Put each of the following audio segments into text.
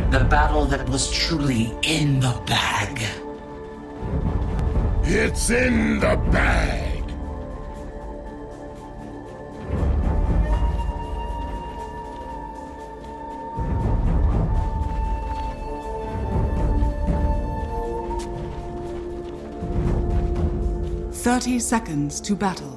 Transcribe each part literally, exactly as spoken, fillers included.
The battle that was truly in the bag. It's in the bag. Thirty seconds to battle.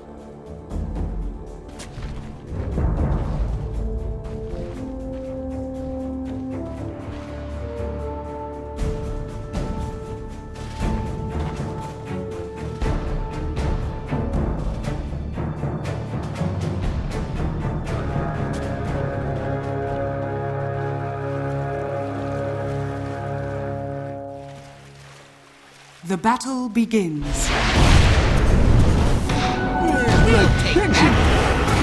The battle begins. We'll take that.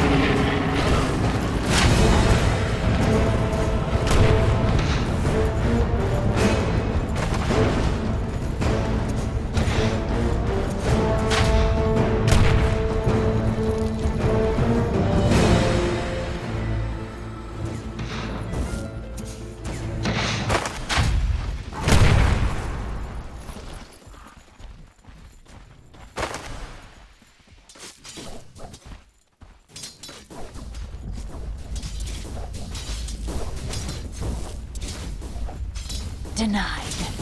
Denied.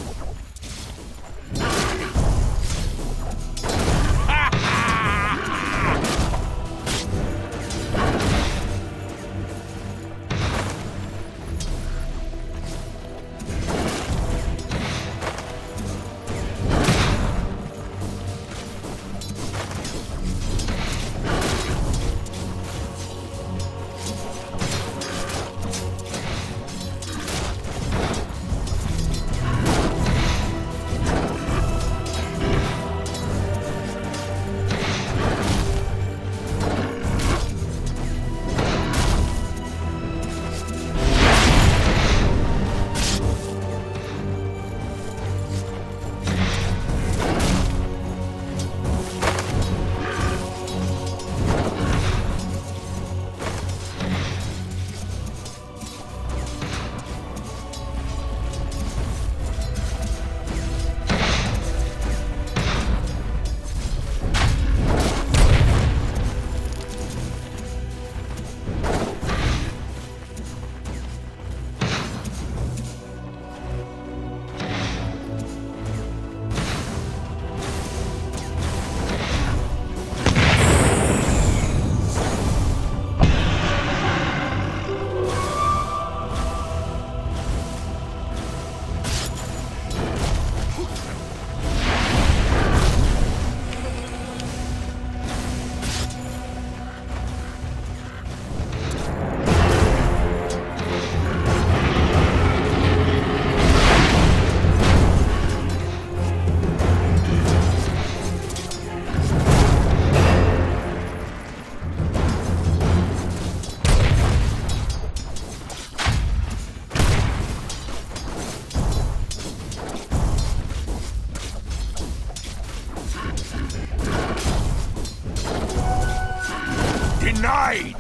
Denied!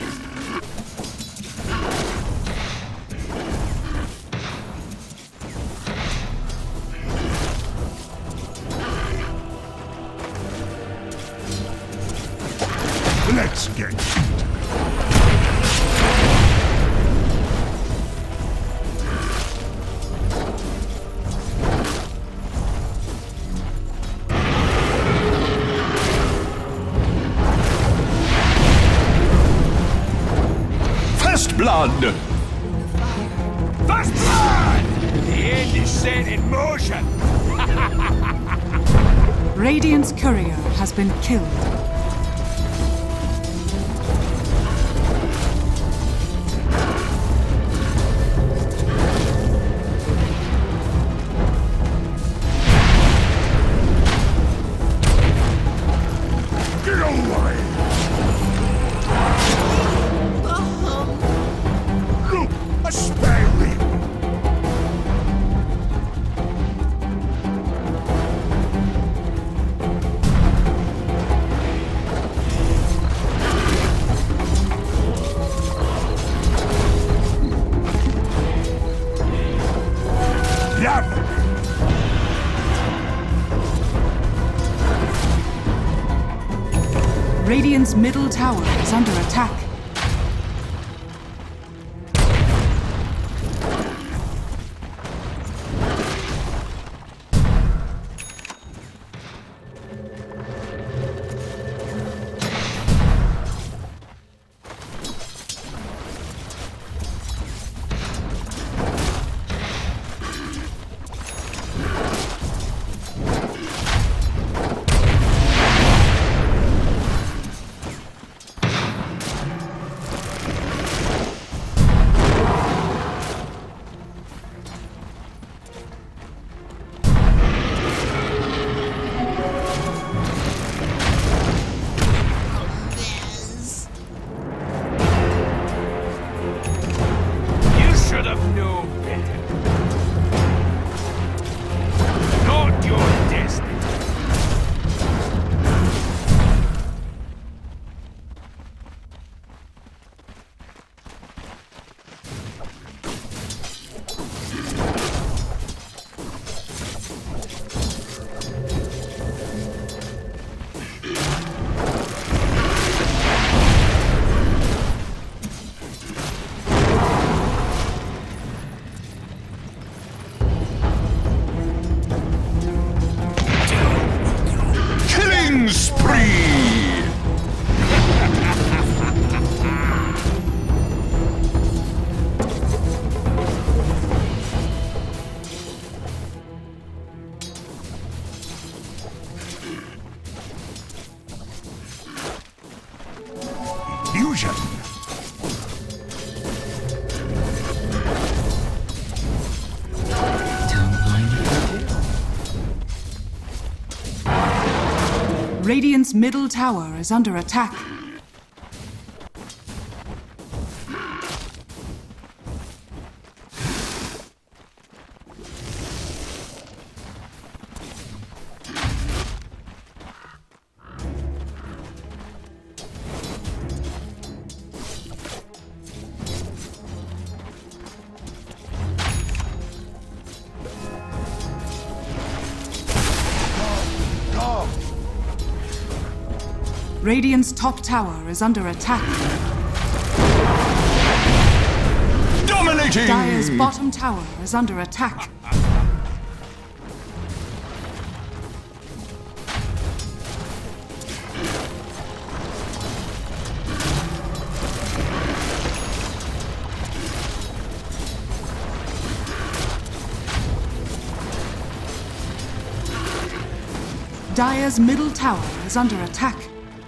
Let's get First blood! First blood! The end is set in motion! Radiant's courier has been killed. Get away! Look, a sparrow! Radiant's middle tower is under attack. Fusion. Radiant's middle tower is under attack. Radiant's top tower is under attack. Dominating! Dire's bottom tower is under attack. Dire's middle tower is under attack.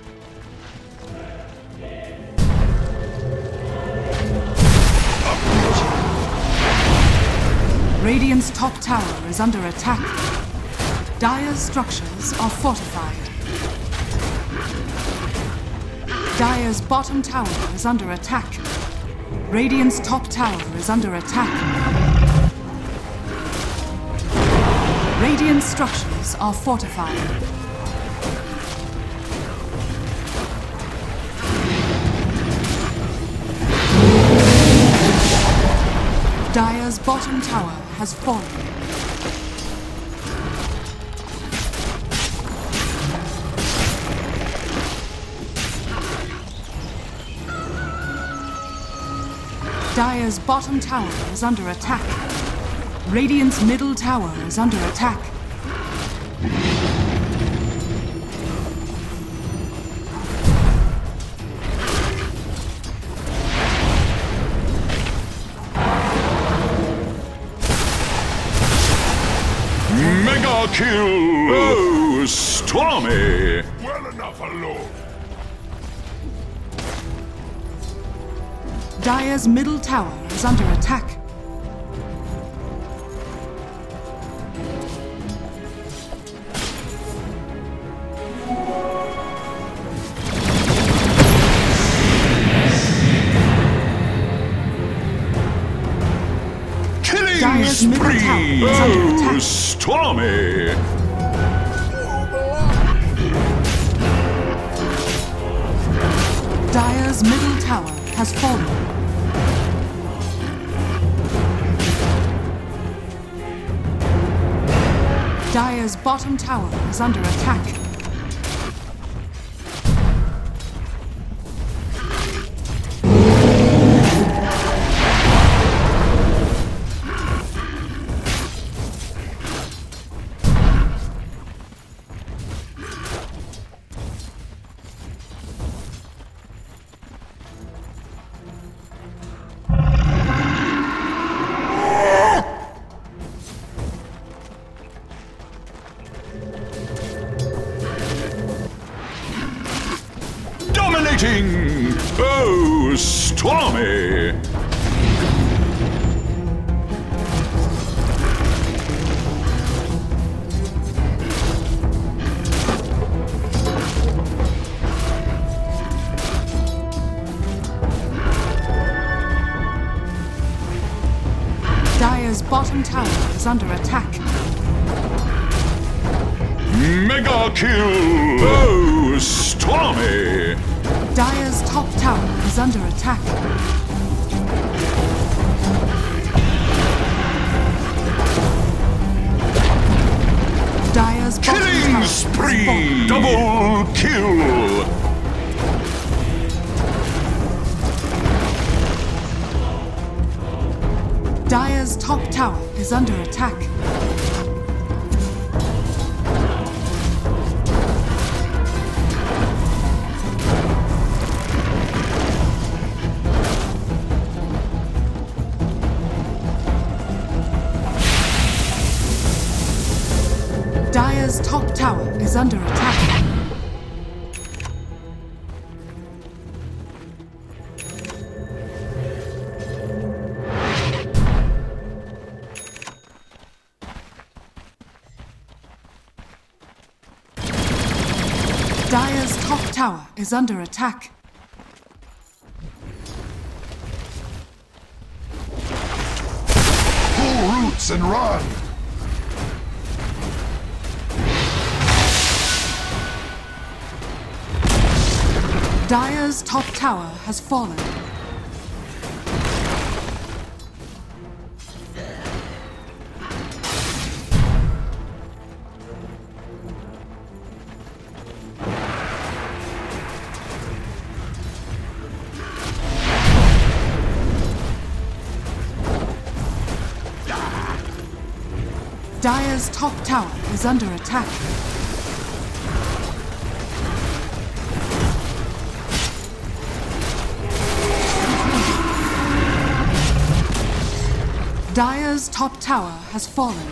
Radiant's top tower is under attack. Dire's structures are fortified. Dire's bottom tower is under attack. Radiant's top tower is under attack. Radiant's structures are fortified. Dire's bottom tower has fallen. Dire's bottom tower is under attack. Radiant's middle tower is under attack. Mega kill! Oh, stormy! Well enough alone. Dire's middle tower is under attack. Dire's middle tower is under attack. Oh, stormy! Dire's middle tower has fallen. Dire's bottom tower is under attack. Dire's bottom tower is under attack. Mega kill! Oh, stormy! Dire's top tower is under attack. Dire's bottom Killing tower spree! is fallen. Double kill! Dire's top tower is under attack. Dire's top tower is under attack. Dire's top tower is under attack. Pull roots and run! Dire's top tower has fallen. Dire's top tower is under attack. Dire's top tower has fallen.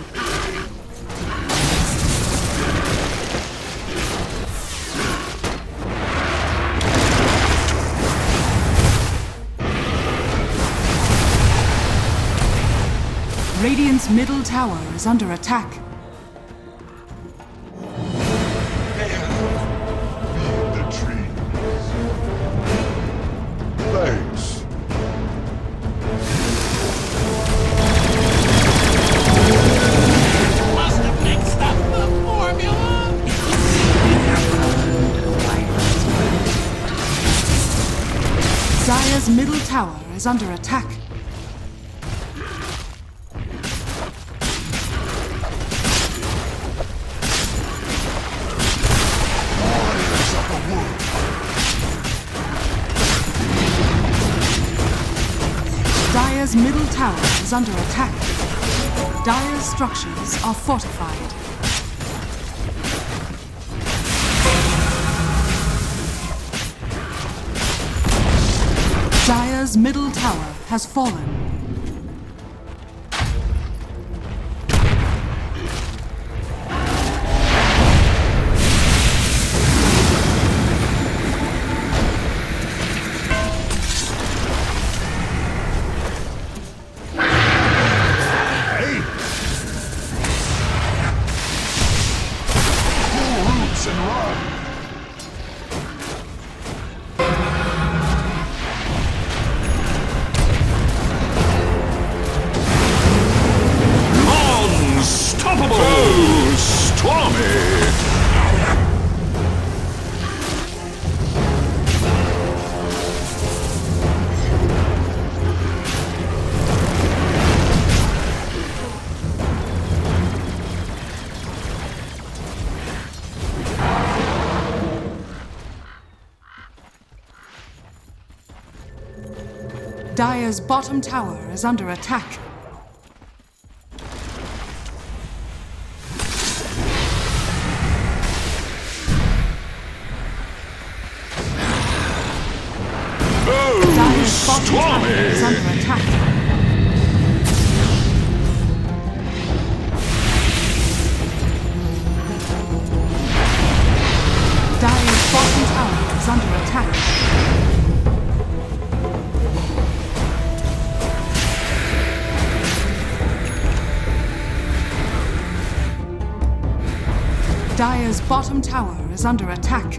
Radiant's middle tower is under attack. The trees. Thanks. Must have mixed up the formula. Dire's middle tower is under attack. Dire's middle tower is under attack. Dire's structures are fortified. Dire's middle tower has fallen. And run! Unstoppable! Oh, stormy! Dire's bottom tower is under attack. Dire's bottom tower is under attack. Dire's bottom tower is under attack. Dire's bottom tower is under attack.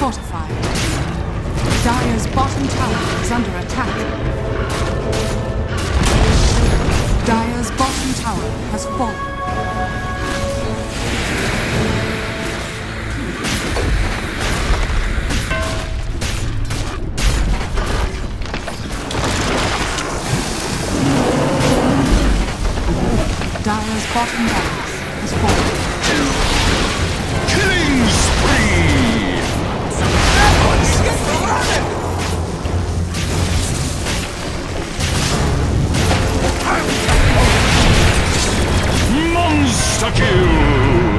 fortified. Dire's bottom tower is under attack. Dire's bottom tower has fallen. Dire's bottom barracks has fallen. Killing spree! Monster kill!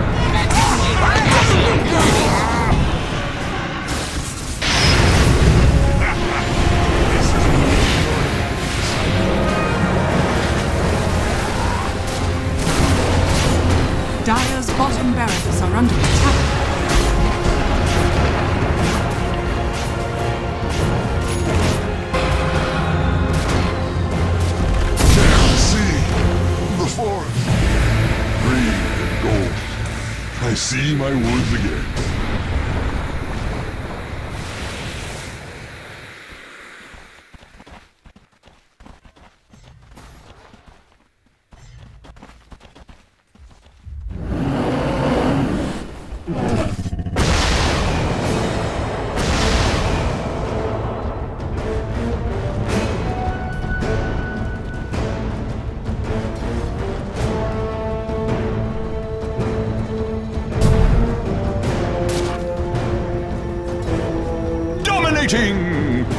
Dire's bottom barracks are under attack. Can't see the forest. Green and gold. I see my woods again. Dominating!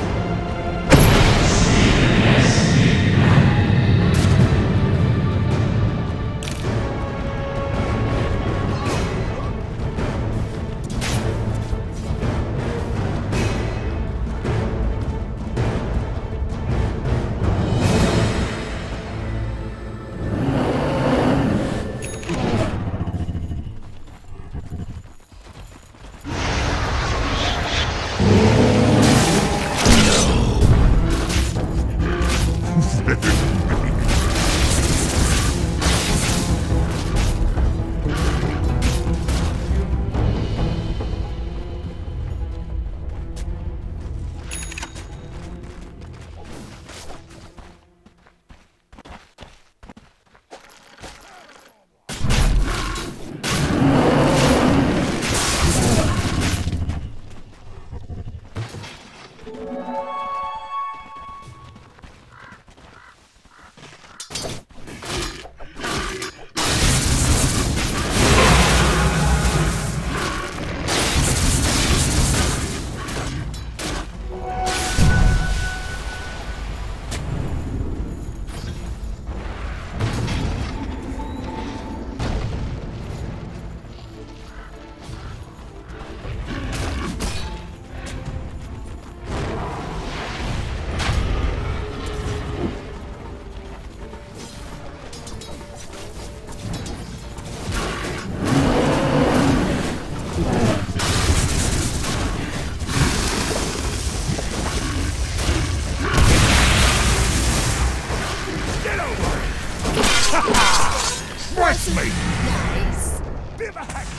Press me! Nice. Bit of a hack.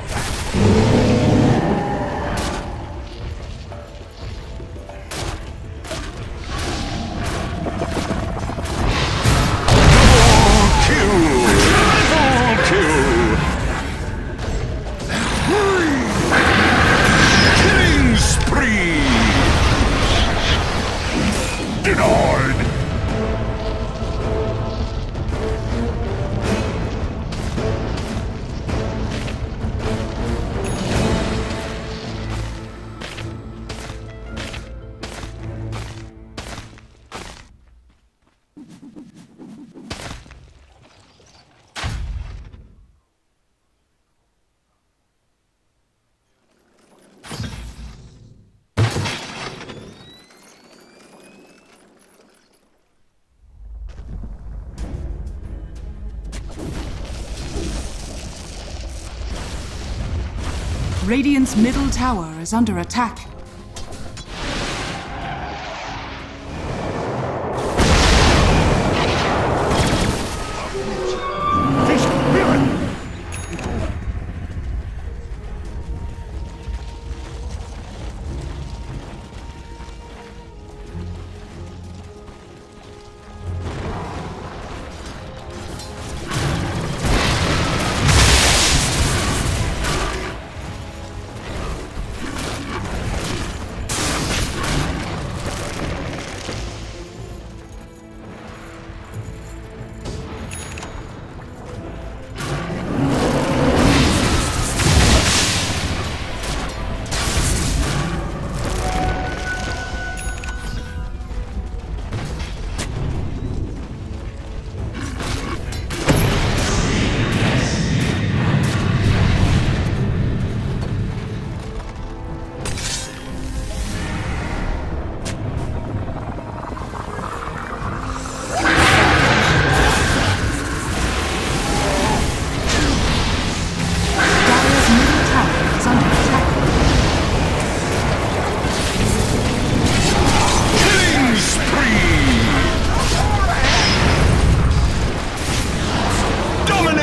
Radiant's middle tower is under attack.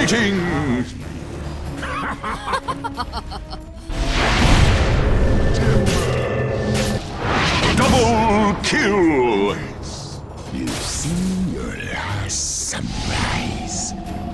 Dominating! Double kill! You've seen your last sunrise.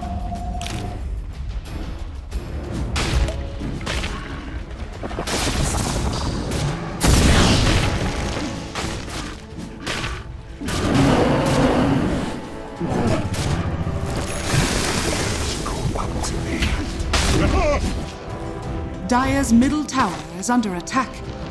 Dire's middle tower is under attack.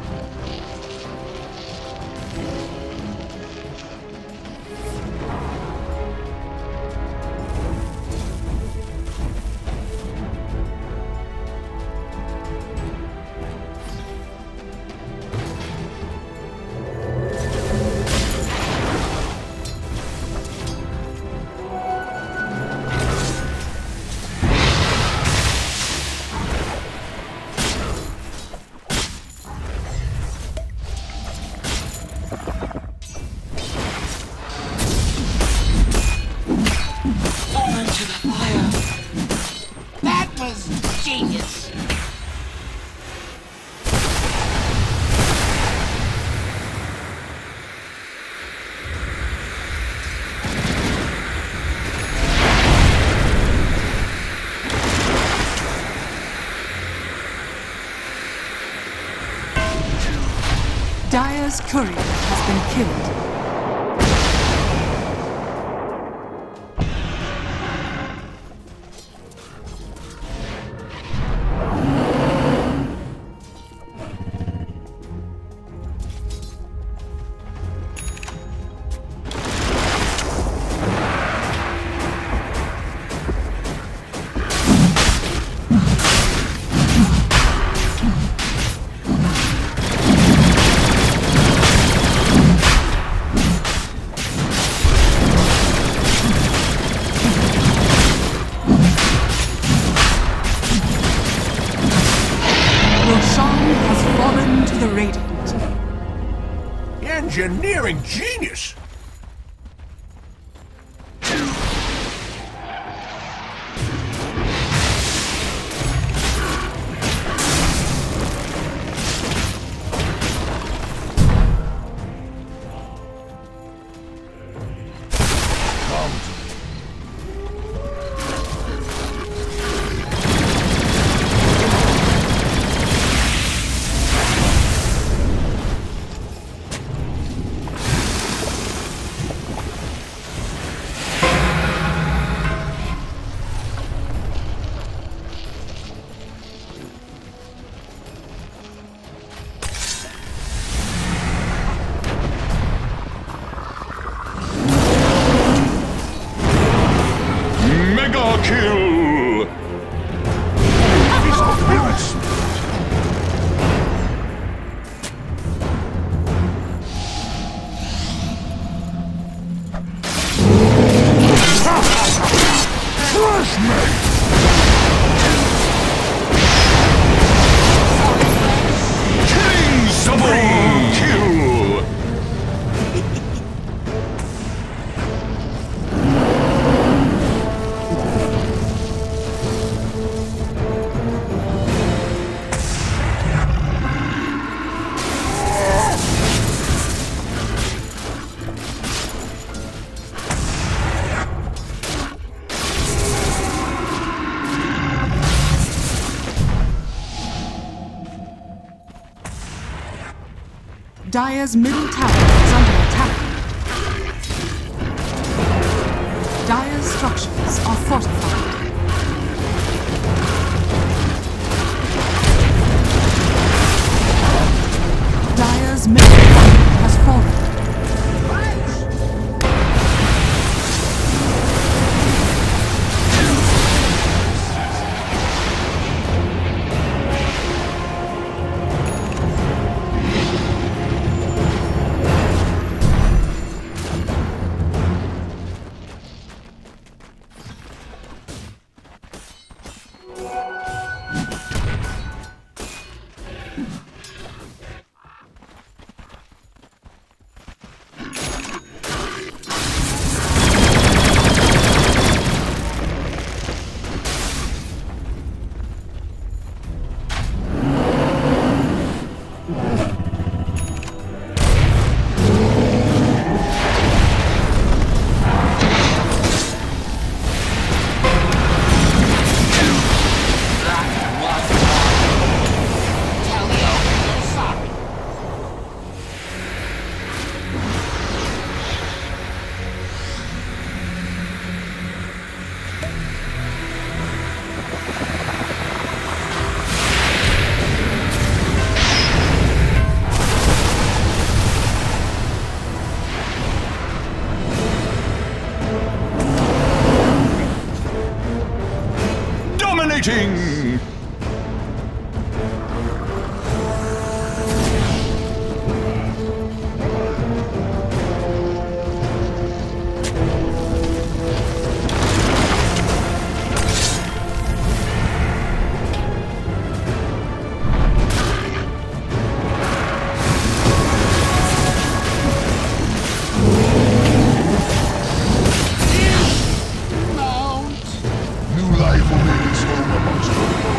That was genius. Dire's courier has been killed. Engineering genius! Mega kill! Crush me! Killing double kill! Dire's middle tower is under attack. Dire's structures are fortified. Dire's middle tower has fallen. Dominating! New life will make its home amongst the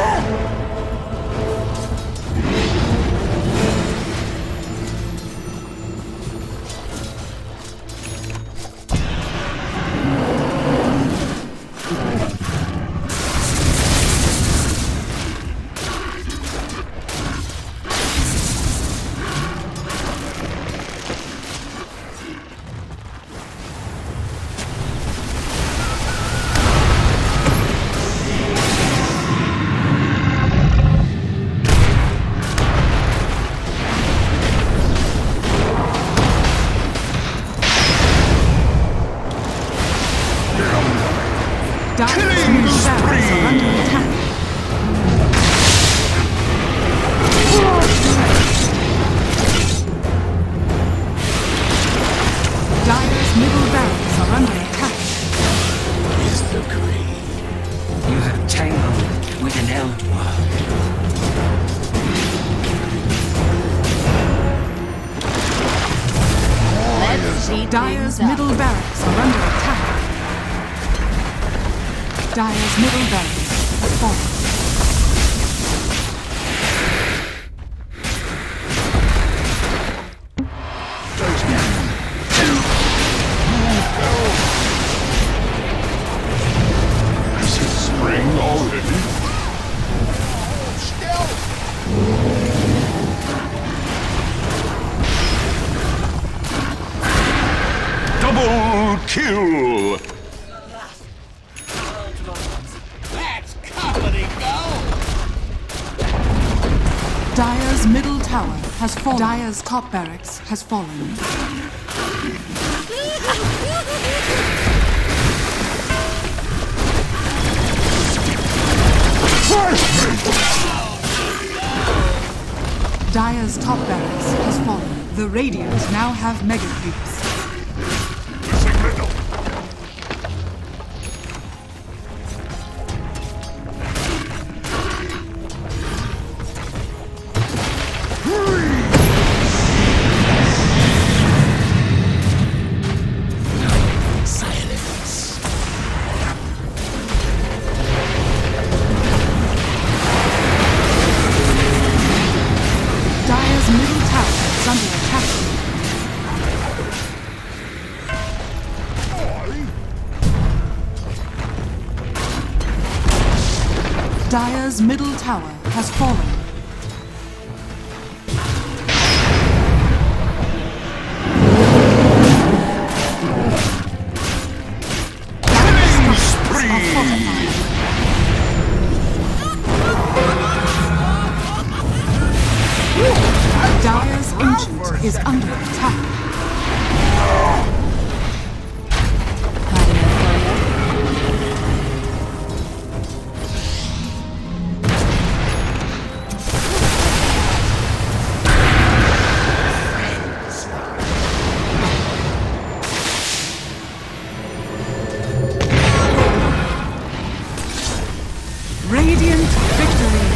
Dire's middle barracks are under attack. Dire's middle barracks are under attack. Is the green. You have tangled with an Eldward. Let's see Dire's middle barracks are under attack. Dire's middle barracks has fallen. Is it spring already? Double kill! That's comedy gold! Dire's middle tower has fallen. Dire's top barracks has fallen. Dire's top barracks has fallen. The Radiant now have mega creeps. Missing middle. Silence. Dire's middle tower is under attack. Dire's middle tower has fallen. Dire's structures are fortified. Dire's ancient is under attack. Radiant victory.